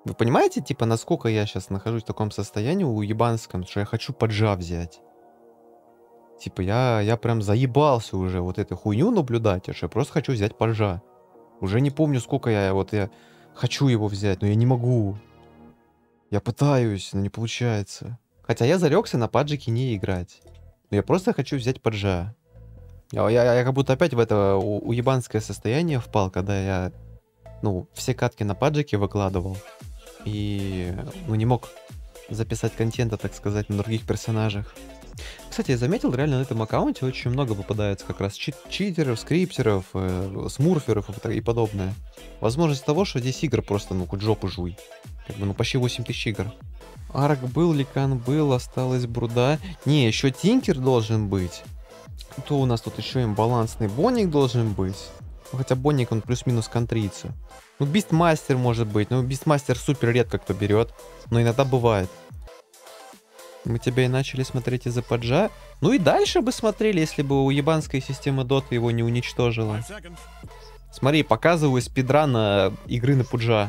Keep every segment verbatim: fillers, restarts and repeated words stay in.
Вы понимаете, типа, насколько я сейчас нахожусь в таком состоянии уебанском, что я хочу поджа взять? Типа, я, я прям заебался уже вот эту хуйню наблюдать, аж я просто хочу взять поджа. Уже не помню, сколько я вот я хочу его взять, но я не могу. Я пытаюсь, но не получается. Хотя я зарекся на паджике не играть. Но я просто хочу взять поджа. Я, я, я как будто опять в это у- уебанское состояние впал, когда я, ну, все катки на паджике выкладывал. И, ну, не мог записать контента, так сказать, на других персонажах. Кстати, я заметил, реально на этом аккаунте очень много попадается как раз чит читеров, скриптеров, э, смурферов и, так- и подобное. Возможно, из-за того, что здесь игр просто, ну, хоть жопу жуй. Как бы, ну, почти восемь тысяч игр. Арк был, Ликан был, осталась Бруда. Не, еще Тинкер должен быть. Кто у нас тут еще имбалансный? Бонник должен быть. Ну, хотя Бонник, он плюс-минус контрится. Ну, Бистмастер может быть. Ну, Бистмастер супер редко кто берет. Но иногда бывает. Мы тебя и начали смотреть из-за поджа. Ну и дальше бы смотрели, если бы уебанская система доты его не уничтожила. Смотри, показываю спидран игры на пуджа.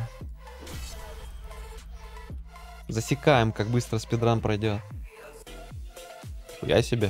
Засекаем, как быстро спидран пройдет. Я себе.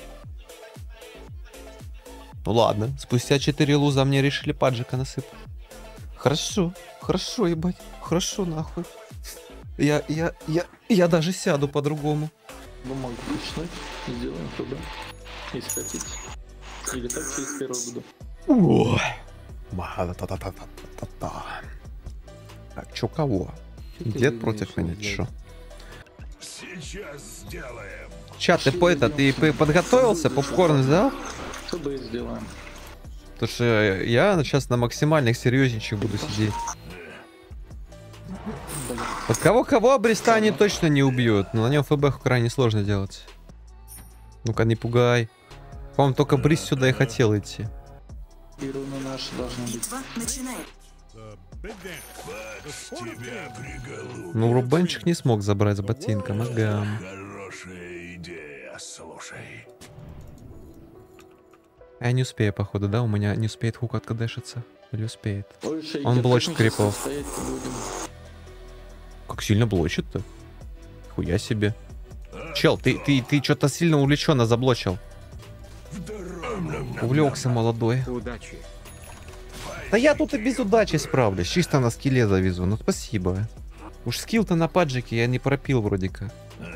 Ну ладно, спустя четыре луза мне решили паджика насыпать. Хорошо, хорошо, ебать. Хорошо, нахуй. Я, я, я, я даже сяду по-другому. Ну, могу начинать. Сделаем туда. Если хотите. Или так через первого буду. Ой. Ма-та-та-та-та-та-та. Так, чё кого? Дед против меня, чё? Сейчас сделаем. Чат, ты по это, ты п- подготовился? Попкорн взял? Что бы сделаем? Потому что я сейчас на максимальных серьезничек буду сидеть. Вот кого-кого обреста они точно не убьют, но на нем ФБ крайне сложно делать. Ну-ка, не пугай. По-моему, только Бриз сюда и хотел идти. И руны наши должны быть. Битва начинает. Тебя приголубят. Ну, Рубенчик не смог забрать с ботинком, ага. Хорошая идея, слушай. Я не успею, походу, да? У меня не успеет хук откадешиться. Или успеет? Ой, шейкер, Он как блочит мы сейчас крипов. стоять-то будем? Как сильно блочит-то? Хуя себе. Чел, ты, ты, ты что-то сильно увлеченно заблочил. Увлекся молодой. Удачи. Да я тут и без удачи справлюсь. Чисто на скилле завезу. Ну спасибо. Уж скилл-то на паджике я не пропил вроде как.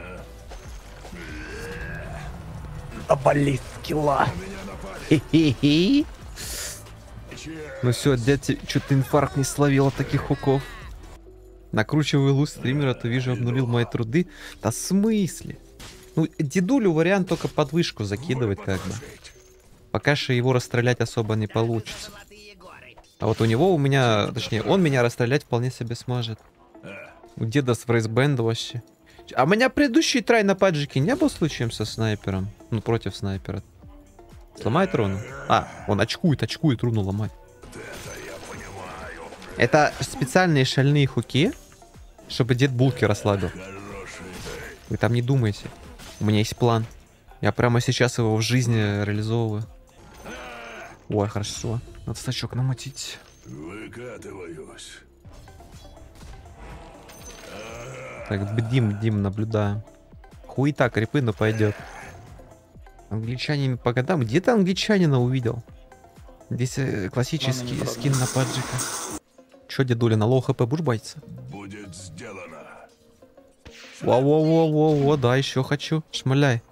Да болит скилла. Хе-хе-хе. Ну все, дядя, что-то инфаркт не словил от таких хуков. Накручиваю луз стримера, то вижу, обнулил мои труды. Да в смысле? Ну, дедулю вариант только под вышку закидывать как бы. Пока что его расстрелять особо не получится. А вот у него, у меня, точнее, он меня расстрелять вполне себе сможет. У деда с фрейсбенда вообще. А у меня предыдущий трай на паджике не был случаем со снайпером? Ну, против снайпера. Сломает руну? А, он очкует, очкует руну ломать. Это специальные шальные хуки, чтобы дед булки расслабил. Вы там не думайте. У меня есть план. Я прямо сейчас его в жизни реализовываю. Ой, хорошо. Надо стачок намотить. Выкатываюсь. Так, бдим, бдим, наблюдаем. Хуета крипы, но пойдет. Англичанин по годам. Где ты англичанина увидел? Здесь э, классический Ладно, скин на паджика. Чё, дедуля, на лоу хп будешь боиться? Будет сделано. Во-во-во-во-во, да, еще хочу. Шмаляй.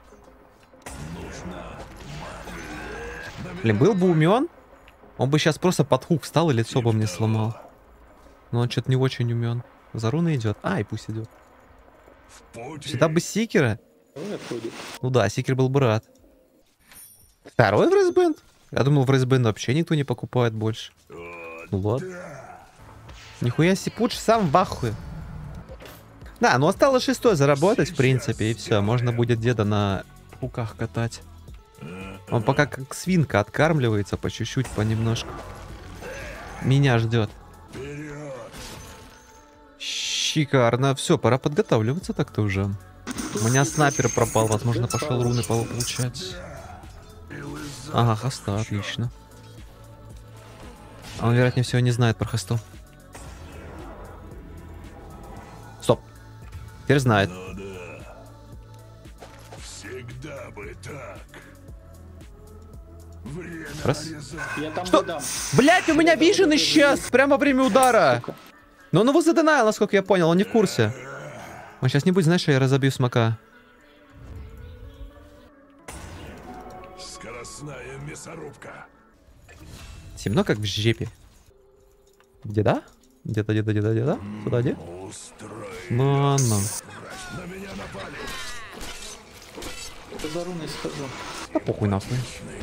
Блин, был бы умен, он бы сейчас просто под хук встал и лицо бы мне сломал. Но он что-то не очень умен. За руны идет. А, и пусть идет. Сюда бы Сикера. Ой, отходит. Ну да, Сикер был бы рад. Второй фрейсбенд? Я думал, фрейсбенд вообще никто не покупает больше. Ну ладно. Нихуя себе, Пуч сам в ахуе. Да, ну осталось шестой заработать, в принципе, и все. Можно будет деда на хуках катать. Он пока как свинка откармливается по чуть-чуть, понемножку. Меня ждет. Шикарно. Все, пора подготавливаться так-то уже. У меня снайпер пропал, возможно, пошел руны получать. Ага, хоста, отлично. А он, вероятнее всего, не знает про хосту. Стоп. Теперь знает. Ну да. Всегда бы так. Время Раз. резать. Я там Что? выдам. Блять, у меня вижен исчез прямо во время удара. Сука. Но он его заденайл, насколько я понял, он не в курсе. Он сейчас не будет знать, что я разобью смока. Скоростная мясорубка. Темно, как в жепе. Где, да? Где-то, где-то, где-то, где-то? Туда, где? Устроить. Мама. На меня напали. Это за руной схожу. Да похуй нахуй.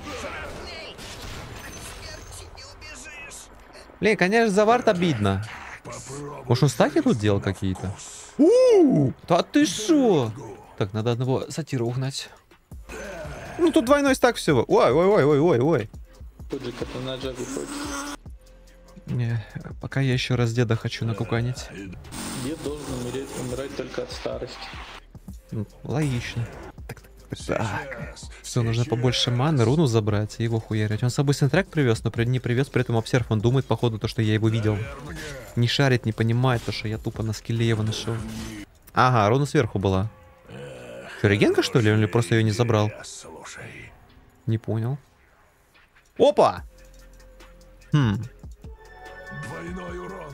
Блин, конечно, за вард обидно. Может, он стаки тут делал какие-то? У, да ты шо? Так, надо одного сатира угнать. Ну, тут двойной стак всего. Ой, ой, ой, ой, ой, ой. Ходжик, это на джагу ходит. Не, пока я еще раз деда хочу накуканить. Дед должен умереть, умирать только от старости. Ну, логично. Так, так, так. Сейчас. Все, нужно побольше маны, руну забрать и его хуярить. Он с собой сентрак привез, но при- не привез при этом обсерв. Он думает, походу, то, что я его видел. Не шарит, не понимает, то, что я тупо на скилле его нашел. Ага, руна сверху была. Что, регенка, что ли? Или просто ее не забрал? Слушай. Не понял. Опа! Хм. Двойной урон.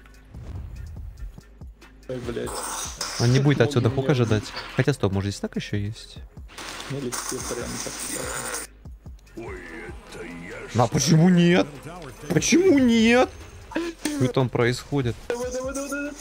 Ой, блядь. Он не будет отсюда Боги хук меня ожидать. Хотя, стоп, может, здесь так еще есть? На лице прям так. Ой, это я А почему нет? Почему нет? Что там происходит? Давай, давай, давай, давай.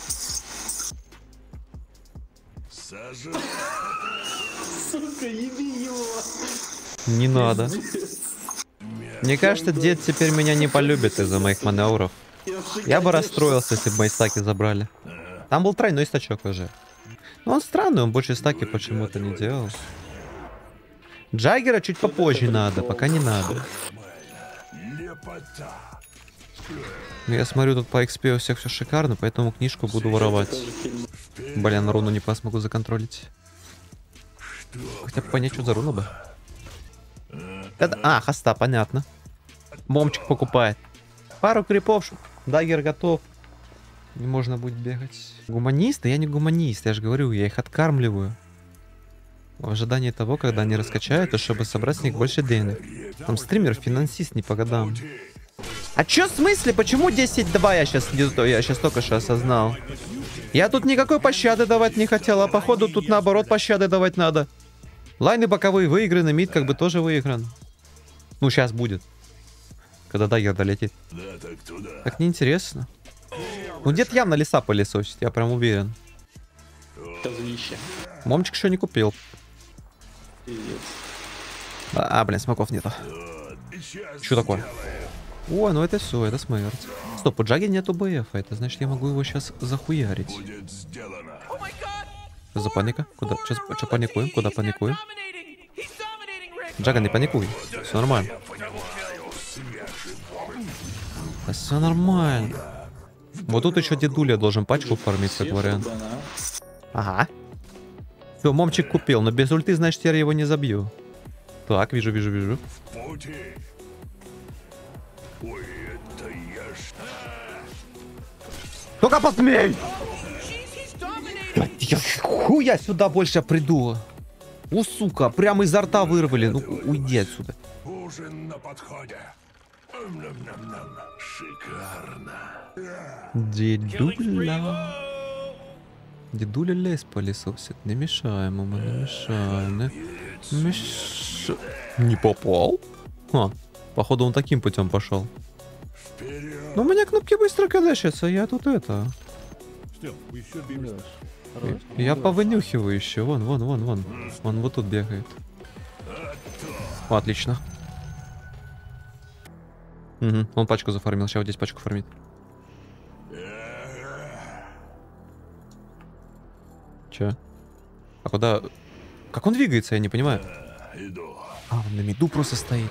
сажу. Сука, еби его. Не надо. Мне кажется, дед теперь меня не полюбит из-за моих маневров. Я бы расстроился, если бы мои стаки забрали. Там был тройной стачок уже. Но он странный, он больше стаки почему-то не делал. Джаггера чуть попозже надо, пока не надо. Лепота. Ну, я смотрю, тут по экспе у всех все шикарно, поэтому книжку буду воровать. Тоже фильм. Блин, руну не по смогу законтролить. Хотя бы понять, что за руна бы. Это... А, хоста, понятно. Момчик покупает. Пару крипов. ш- Даггер готов. Не можно будет бегать. Гуманист? Да я не гуманист, я же говорю, я их откармливаю. В ожидании того, когда они раскачают, и чтобы собрать с них больше денег. Там стример, финансист не по годам. А чё в смысле? Почему десять два я сейчас я сейчас только что осознал? Я тут никакой пощады давать не хотел, а походу тут наоборот пощады давать надо. Лайны боковые выиграны, мид как бы тоже выигран. Ну, сейчас будет. Когда даггер долетит. Да, так туда. Так неинтересно. Ну, дед явно леса пылесосит, я прям уверен. Козлище. Момчик еще не купил. Пиздец. А, блин, смоков нету. Сейчас Что такое? сделаем. Ой, ну это все, это смерть. Стоп, у Джаги нету БФ, это значит я могу его сейчас захуярить. Будет сделано. Что за паника? Куда? Сейчас, что паникуем? Куда паникуем? Джага, не паникуй. Все нормально. Да все нормально. Вот тут еще дедуля должен пачку фармить, как Все вариант. фургона. Ага. Все, момчик купил, но без ульты, значит, я его не забью. Так, вижу, вижу, вижу. Пути. Ой, это я ж... Только посмей! Я хуя сюда больше приду. О, сука, прямо изо рта вырвали. Ну, уйди отсюда. Ужин на подходе. Ам-нам-нам-нам. Шикарно. Дедуля. Дедуля лес пылесосит. Не мешаем ему, не мешаем. Не, меш... не попал? Ха, походу он таким путем пошел. Вперед. Ну, у меня кнопки быстро кадащатся, я тут это... Я повынюхиваю еще. Вон, вон, вон, вон. Он вот тут бегает. О, отлично. Угу, он пачку зафармил. Сейчас вот здесь пачку фармит. Че? А куда? Как он двигается, я не понимаю. Иду. А, он на миду просто стоит.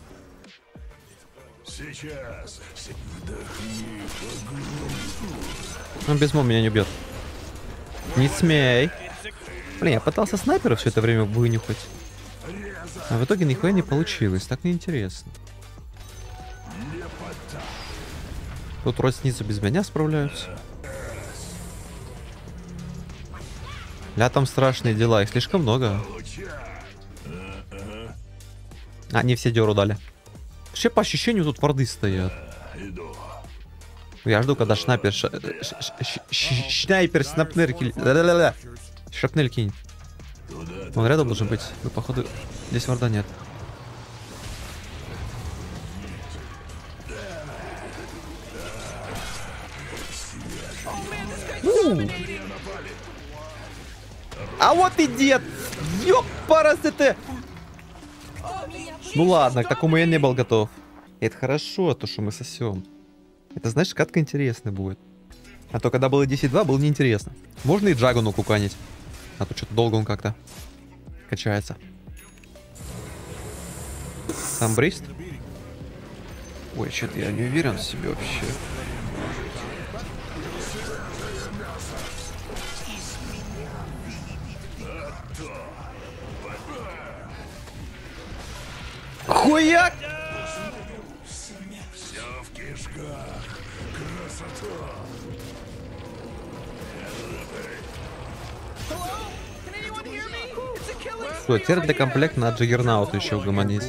Сейчас. Вдохни Он без мом меня не убьет. Не смей. Блин, я пытался снайпера все это время вынюхать. А в итоге нихуя не получилось. Так неинтересно. Тут вроде снизу без меня справляются. Ля, там страшные дела, их слишком много. А, не все дёру дали. Вообще, по ощущению, тут варды стоят. Я жду, когда шнайпер... ш- ш- ш- ш- Шнайпер снапнер киль... Да-да-да-да. Шрапнель кинь. Он рядом должен быть. Но, походу, здесь варда нет. У! А вот и дед! Ёпарасы ты! Ну ладно, к такому я не был готов. Это хорошо, то, что мы сосем. Это, знаешь, катка интересная будет. А то, когда было десять два, было неинтересно. Можно и Джагону куканить. А то что-то долго он как-то качается. Там брист? Ой, что-то я не уверен в себе вообще. Хуяк! Все в кишках. Красота. Что, теперь для комплекта на Джаггернаут еще угомонись.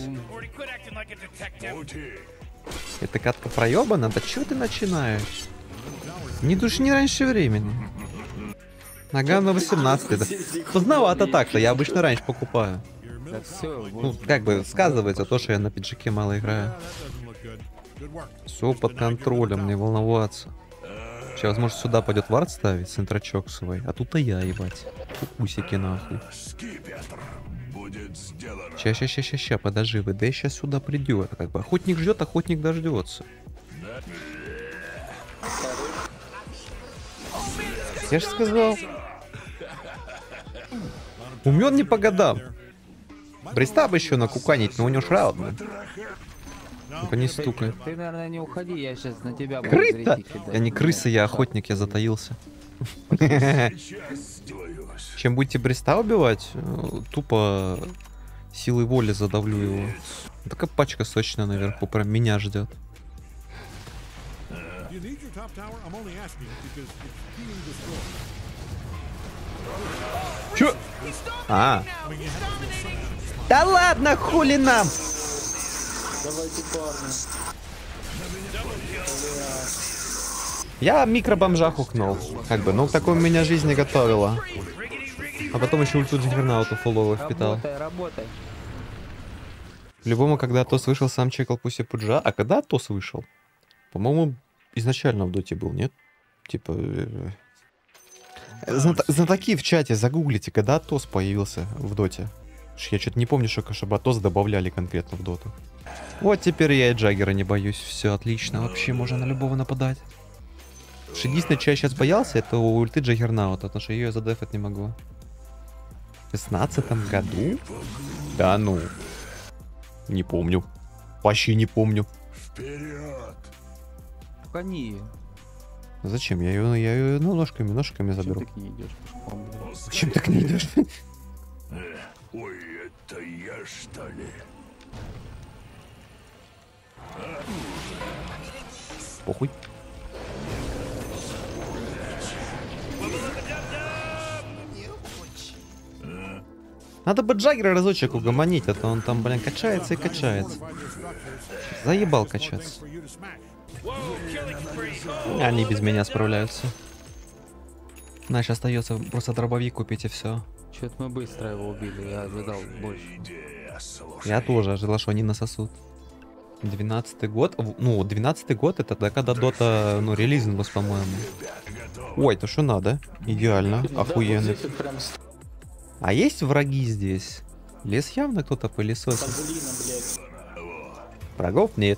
Пути. Это катка проебана? Да чего ты начинаешь? Не души не раньше времени. Нога на восемнадцать. Это поздновато так-то, я обычно раньше покупаю. Ну, как бы сказывается то, что я на пиджаке мало играю. Все под контролем, не волноваться. Сейчас, возможно, сюда пойдет вард ставить с интрачок свой. А тут-то я, ебать. Усики нахуй. Скипетр будет сделано. Ща, ща, ща, ща, ща, подожди, ВД сейчас сюда придет. Как бы охотник ждет, охотник дождется. Я же сказал. Умен не по годам. Бриста бы еще накуканить, но у него шраут, блин. Ну-ка не стукай. Ты, наверное, не уходи, я сейчас на тебя буду Крыса! зрителей кидать. Я не крыса, я охотник, я затаился. Сейчас сдвоюсь. Чем будете Бриста убивать, э, тупо силой воли задавлю его. Такая пачка сочная наверху, прям меня ждет. Чё? А. Да ладно, хули нам! Давайте, парни. Я микробомжа хукнул. Как бы, ну к такому меня жизнь не готовила. А потом еще ульту Джаггернауту фуловый впитал. Работай, работай. Любому, когда Атос вышел, сам чекал Пуси Пуджа. А когда Атос вышел? По-моему, изначально в доте был, нет? Типа... э, знат- Знатоки в чате, загуглите, когда Атос появился в доте. Ш, Я что-то не помню, что чтобы Атос добавляли конкретно в доту. Вот теперь я и Джаггера не боюсь. Все отлично, вообще можно на любого нападать. Ш, Единственное, что я сейчас боялся, это у ульты Джаггернаута, потому что ее я задефать не могу. В шестнадцатом году? Да ну. Не помню. Вообще не помню. Вперед. Кони ее. Зачем? Я ее, я ее ну, ножками, ножками Чем заберу. ты к ней идешь пешком, блядь? Зачем ты к ней идешь? Ой, это я что ли? Похуй. Надо бы Джаггера разочек угомонить, а то он там, блин, качается и качается. Заебал качаться. Они без меня справляются. Значит, остается просто дробовик купить и все. Чё-то мы быстро его убили, я ожидал больше. Идея, слушай. Я тоже ожидал, что они насосут. Двенадцатый год, в- ну, двенадцатый год это тогда, когда Дота, ну, релизнулась, по-моему. Ой, то что надо? Идеально, Да, охуенно. вот здесь вот прям с А есть враги здесь? Лес явно кто-то пылесосит. козлином, блядь. Врагов нет.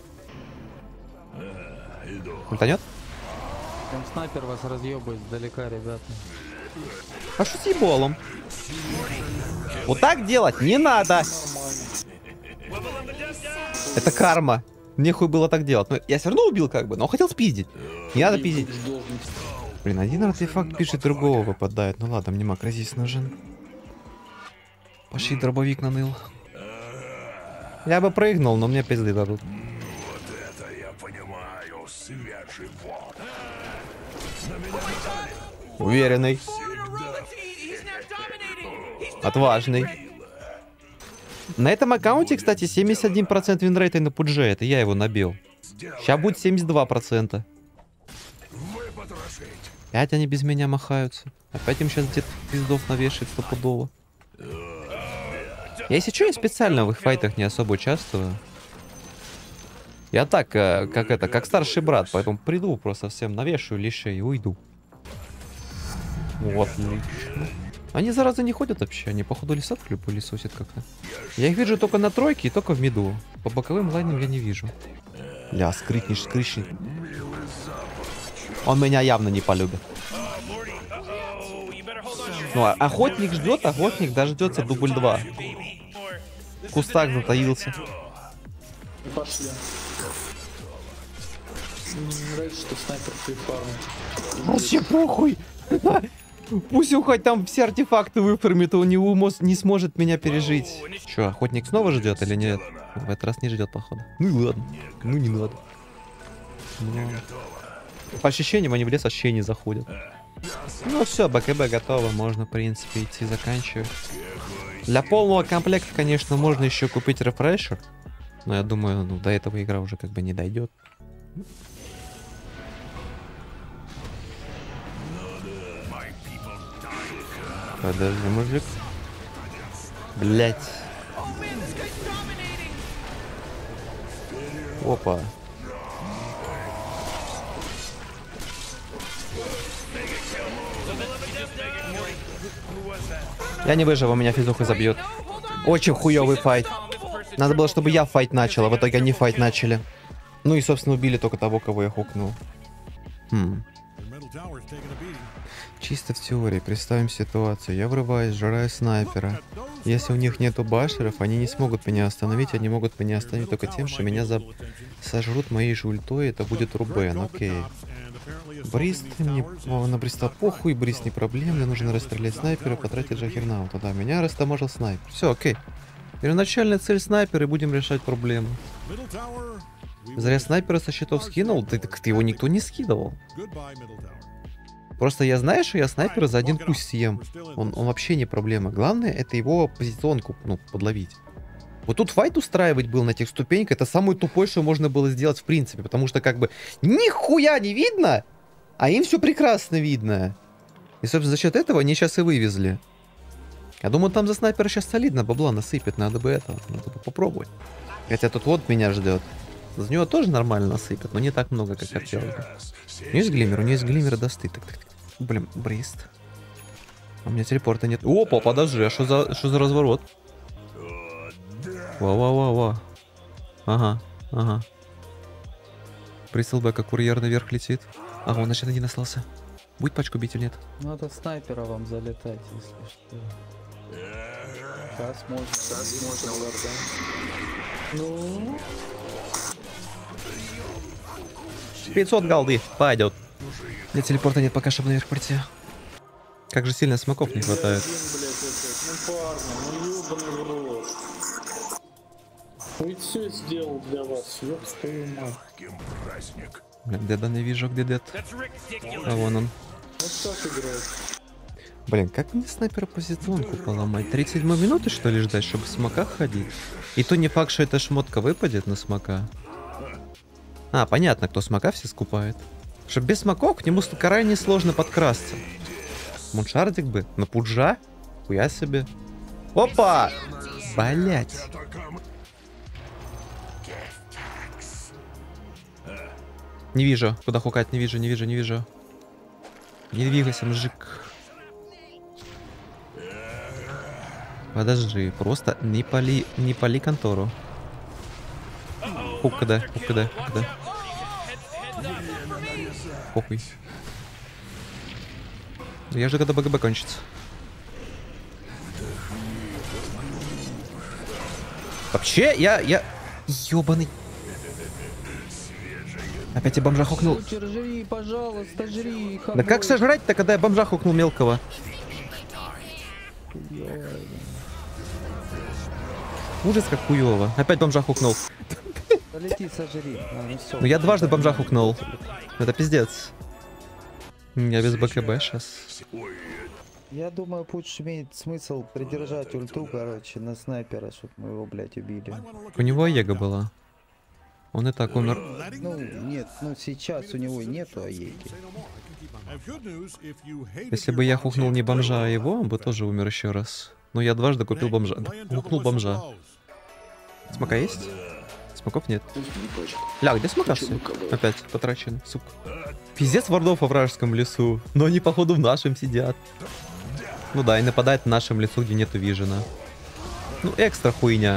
Ультанет? Там снайпер вас разъебает издалека, ребята. А что с еболом? Вот так делать не надо. Это карма. Нехуй было так делать. Но я все равно убил как бы, но хотел спиздить. Не надо пиздить. Будешь должен. Блин, один артефакт пишет, другого выпадает. Ну ладно, мне макрозис нужен. Пошли, дробовик наныл. Я бы прыгнул, но мне пизды дадут. Вот это я понимаю, свежий вод. Уверенный. Всегда. Отважный. На этом аккаунте, кстати, семьдесят один процент винрейта на пудже. Это я его набил. Сейчас будет семьдесят два процента. Опять они без меня махаются. Опять им сейчас где-то пиздов навешает стопудово. Я, если что, я специально в их файтах не особо участвую. Я так, как это, как старший брат, поэтому приду, просто всем навешаю лишей и уйду. Вот, отлично. Они, зараза, не ходят вообще, они, походу, лесок пылесосят как-то. Я их вижу только на тройке и только в миду. По боковым лайнам я не вижу. Ля, скрытнешь, скрытнешь. Он меня явно не полюбит. Ну, а охотник ждет, охотник дождется дубль два. В кустах затаился. Пошли. Мне не нравится, что снайпер фрифарм. Вообще похуй. Пусть он хоть там все артефакты выфармит, он не, умос, не сможет меня пережить. Че, охотник снова ждет или нет? В этот раз не ждет, походу. Ну и ладно. Ну не надо. Но... По ощущениям они в лес вообще не заходят. Ну все, БКБ готово, можно в принципе идти заканчивать. Для полного комплекта, конечно, можно еще купить рефрешер. Но я думаю, ну, до этого игра уже как бы не дойдет. Подожди, мужик. Блять. Опа. Я не выживу, меня физуха забьет. Очень хуёвый файт. Надо было, чтобы я файт начал, а в итоге они файт начали. Ну и, собственно, убили только того, кого я хукнул. Хм. Чисто в теории, представим ситуацию. Я врываюсь, сжираю снайпера. Если у них нету башеров, они не смогут меня остановить. Они могут меня остановить только тем, что меня за... сожрут моей же ультой. Это будет Рубен, окей. Брист, мне о, на Бриста похуй, Брист не проблем. Мне нужно расстрелять снайпера, потратить Джаггернаута. Да, меня растаможил снайпер. Все, окей. Первоначальная цель снайпер, и будем решать проблему. Зря снайпера со счетов скинул? Ты, ты его никто не скидывал. Просто я знаю, что я снайпера за один пусть съем. Он, он вообще не проблема. Главное, это его позиционку, ну, подловить. Вот тут файт устраивать был на тех ступеньках, это самое тупое, что можно было сделать в принципе. Потому что как бы нихуя не видно, а им все прекрасно видно. И, собственно, за счет этого они сейчас и вывезли. Я думаю, там за снайпера сейчас солидно бабла насыпет, надо бы это, надо бы попробовать. Хотя тут вот меня ждет. За него тоже нормально насыпят, но не так много, как хотелось бы. У него есть глиммер, у него есть глиммер досты. Так, так, так. Блин, Брист. У меня телепорта нет. Опа, подожди, а что за, что за разворот? Ва-ва-ва-ва. Ага, ага. Брист ЛБ, как курьер наверх летит. Ага, он, значит, один остался. Будет пачку бить или нет? Надо снайпера вам залетать, если что. Сейчас можно, сейчас можно, да. Ну... пятьсот голды, пойдет. Нет телепорта нет пока, чтобы наверх прийти. Как же сильно смоков не хватает. Ну парни, ну ёбаный в рот. Ведь все сделал для вас, ёб твою мать. Блин, деда не вижу, где дед. А вон он. Вот так играет. Блин, как мне снайпера позиционку поломать? тридцать седьмой минуты, что ли, ждать, чтобы в смоках ходить? И то не факт, что эта шмотка выпадет на смока. А, понятно, кто смока все скупает. Что без смоков к нему крайне сложно подкрасться. Муншардик бы, на пуджа? Хуя себе. Опа! Блять. Не вижу, куда хукать, не вижу, не вижу, не вижу. Не двигайся, мужик. Подожди, просто не пали, не пали контору. Хук когда, хук когда, хук когда. Похуй. Я же когда БГБ кончится. Вообще, я, я... Ёбаный. Опять я бомжа хукнул. Кучер, жри, пожалуйста, жри. Да как сожрать-то, когда я бомжа хукнул мелкого? Ужас, как хуёво. Опять бомжа хукнул. Полети, сожри. А, ну, всё. Ну я дважды бомжа хукнул. Это пиздец. Я без БКБ сейчас. Я думаю, пусть имеет смысл придержать ульту, короче, на снайпера, чтобы мы его, блядь, убили. У него Его была. Он и так умер. Ну, нет, ну сейчас у него нету Аеги. Если бы я хукнул не бомжа, а его, он бы тоже умер еще раз. Но я дважды купил бомжа. Хукнул бомжа. Смока есть? Смоков нет. Ля, где смока все? Опять потрачен, сука. Пиздец вардов во вражеском лесу. Но они, походу, в нашем сидят. Ну да, и нападает в нашем лесу, где нету вижена. Ну, экстра хуйня.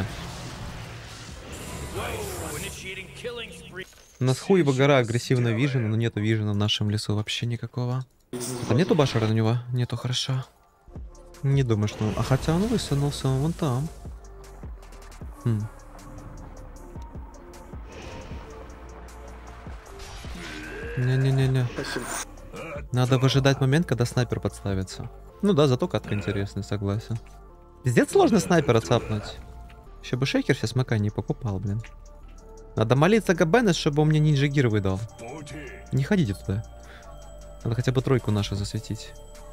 У нас хуева гора агрессивно вижена, но нету вижена в нашем лесу вообще никакого. Там нету башера на него? Нету, хорошо. Не думаю, что... А хотя он высунулся вон там. Хм. Не-не-не-не. Надо выжидать момент, когда снайпер подставится. Ну да, зато катка интересная, согласен. Пиздец сложно снайпера цапнуть. Еще бы шейкер сейчас смока не покупал, блин. Надо молиться Габенес, чтобы он мне нинджа гир выдал. Не ходите туда. Надо хотя бы тройку нашу засветить.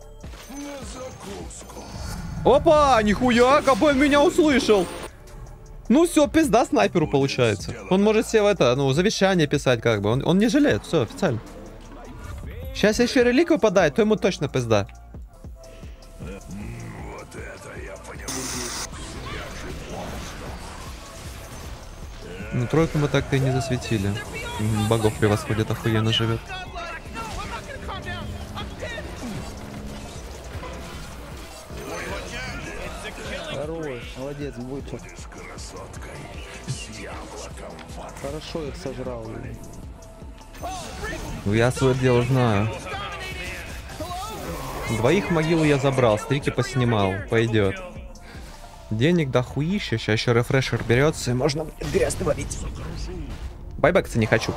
Опа! Нихуя! Габен меня услышал! Ну все, пизда снайперу получается. Он может себе это, ну, завещание писать как бы. Он, он не жалеет, все, официально. Сейчас еще релик выпадает, то ему точно пизда. Вот это я понимаю. Ну, тройку мы так-то и не засветили. Богов превосходит, охуенно живет. Хорош, молодец, Буча. Хорошо их сожрал. Ну, я свое дело знаю. Двоих могилу я забрал, стрики поснимал, пойдет. Денег дохуища, сейчас еще рефрешер берется, и можно будет грязь творить. Байбэкаться не хочу.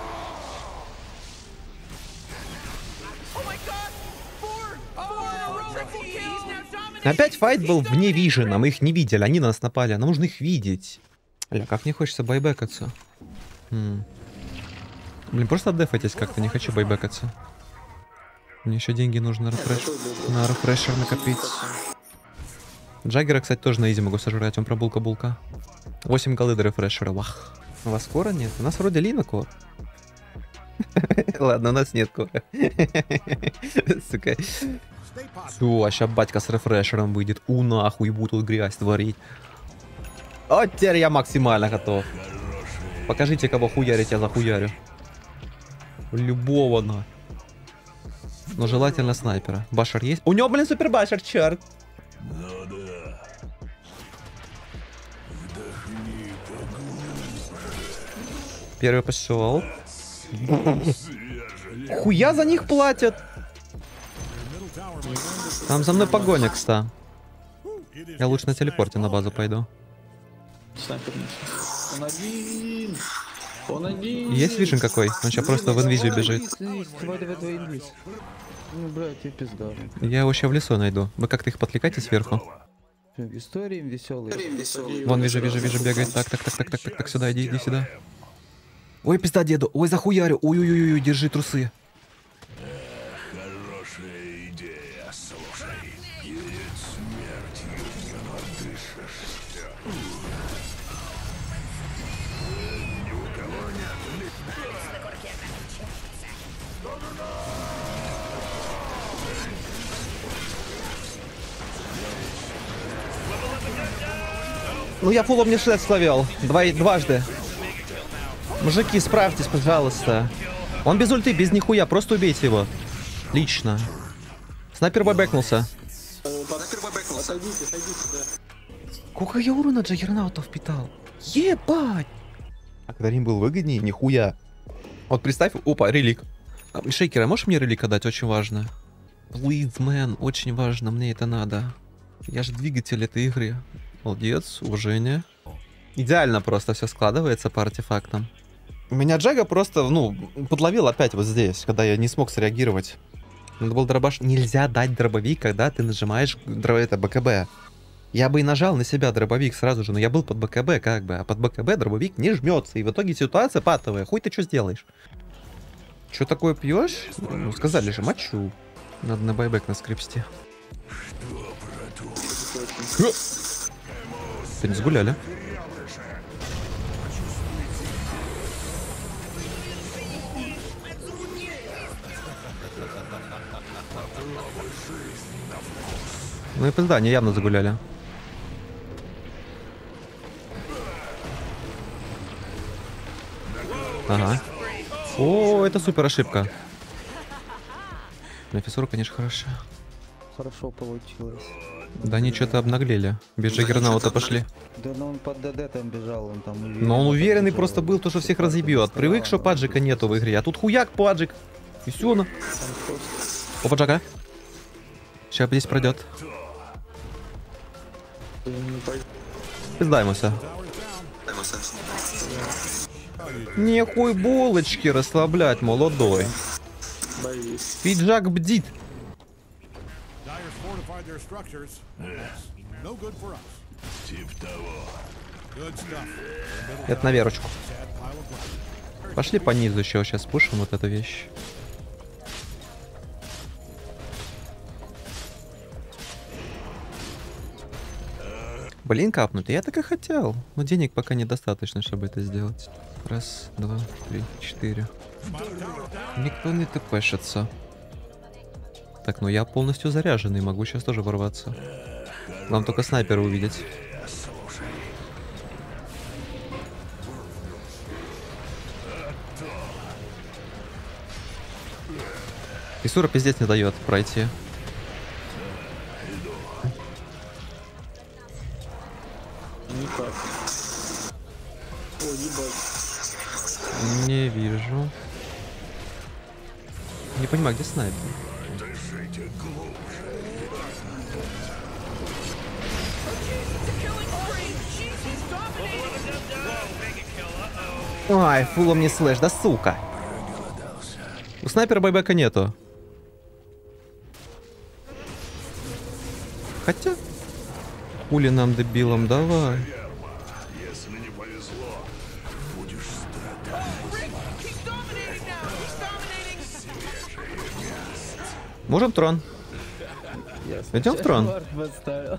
Опять файт был вне вижена, мы их не видели, они на нас напали, нам нужно их видеть. Бля, как не хочется байбэкаться. М. Блин, просто отдефайтесь как-то, не хочу байбэкаться. Мне еще деньги нужно на рефреш... на рефрешер накопить. Джаггера, кстати, тоже на изи могу сожрать, он про булка-булка. восемь голды до рефрешера, вах. У вас кора нет? У нас вроде Лина кор. Ладно, у нас нет кора. Сука. Все, а сейчас батька с рефрешером выйдет. У нахуй, буду тут грязь творить. Вот теперь я максимально готов. Покажите, кого хуярить, я захуярю. Любого, на. Но желательно снайпера. Башер есть? У него, блин, супер башер, черт. Ну да. Вдохни Первый пошел. Хуя за них платят. Там за мной погоня, кстати. Я лучше на телепорте на базу пойду. Снайпер нет. Он один. Он один. Есть вижен какой? Он сейчас просто в инвизию бежит. Давай, давай, давай, инвиз. Ну, блядь, ты пизда. Я его сейчас в лесу найду. Вы как-то их подкликайте сверху. Истории веселые. Вон, вижу, вижу, вижу, бегает. Так, так, так, так, так, так, так, сюда, иди, иди сюда. Ой, пизда, деду. Ой, захуярю. Ой-ой-ой, держи трусы. Хорошая идея, слушай. Перед смертью не надышишься. Ни у кого нет. Ну, я фулом не шест словил. Два, дважды. Мужики, справьтесь, пожалуйста. Он без ульты, без нихуя. Просто убейте его. Лично. Снайпер бэкнулся. Отойдите, отойдите, да. Сколько я урона Джаггернаутов впитал? Ебать! А когда рим был выгоднее, нихуя. Вот представь, опа, релик. А, Шейкера, можешь мне релик отдать? Очень важно. Please, man, очень важно, мне это надо. Я же двигатель этой игры. Молодец, уважение. Идеально просто все складывается по артефактам. Меня Джага просто, ну, подловил опять вот здесь, когда я не смог среагировать. Надо был дробаш. Нельзя дать дробовик, когда ты нажимаешь это БКБ. Я бы и нажал на себя дробовик сразу же, но я был под БКБ как бы, а под БКБ дробовик не жмется. И в итоге ситуация патовая. Хуй ты что сделаешь? Что такое пьешь? Ну, сказали же, мочу. Надо на байбек наскрипсти. Ты не загуляли? Ну и пизда, они явно загуляли. Ага. О, это супер ошибка. Но фиссура, конечно, хороша. Хорошо получилось. Да они что-то обнаглели. Без Джаггернаута пошли. Да ну он под ДД там бежал, он там уверенно. Но он уверенный бежал. просто был, то, что всех разъебет. Привык, что паджика нету в игре. А тут хуяк паджик. И все, ну. Опа, Джага. Сейчас здесь пройдет. Пизда ему все. Нехуй булочки расслаблять, молодой. Боюсь. Пиджак бдит. Dyer's fortified their structures. No good for us. Тип того. Good stuff. The middle Это на верочку. sad pile of ground. Пошли по низу еще, сейчас пушим вот эту вещь. Блин, капнуть. Я так и хотел. Но денег пока недостаточно, чтобы это сделать. Раз, два, три, четыре. Никто не тпшится. Так, ну я полностью заряженный, могу сейчас тоже ворваться. Нам только снайпера увидеть. Исура пиздец не дает пройти. Никак. О, ебать. Не вижу. Не понимаю, где снайпер. Ай, фулом не слэш, да сука. У снайпера байбека нету. Хотя... Хули нам дебилом, давай. Если не повезло, будешь страдать. Можем трон. Идем в трон. Вард поставил.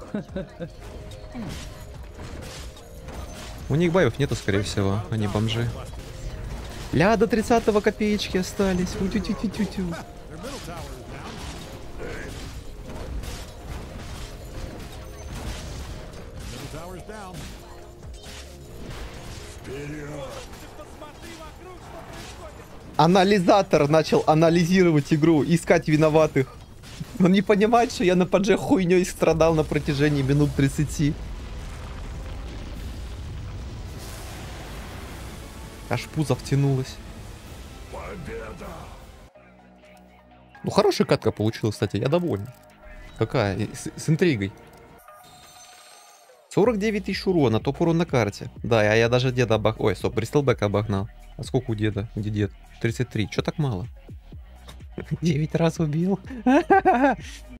У них боев нету, скорее всего. Они бомжи. Ля, до тридцатого копеечки остались. У-тю-тю-тю-тю-тю. Middle tower's down. Анализатор начал анализировать игру, искать виноватых. Он не понимает, что я на падже хуйней страдал на протяжении минут тридцати. Аж пузо втянулось. Ну, хорошая катка получилась, кстати, я доволен. Какая? И С, с интригой. сорок девять тысяч урона, топ урон на карте. Да, а я даже деда обогнал. Ой, стоп, Бристлбека обогнал. А сколько у деда? Где дед? тридцать три. Чё так мало? девять раз убил.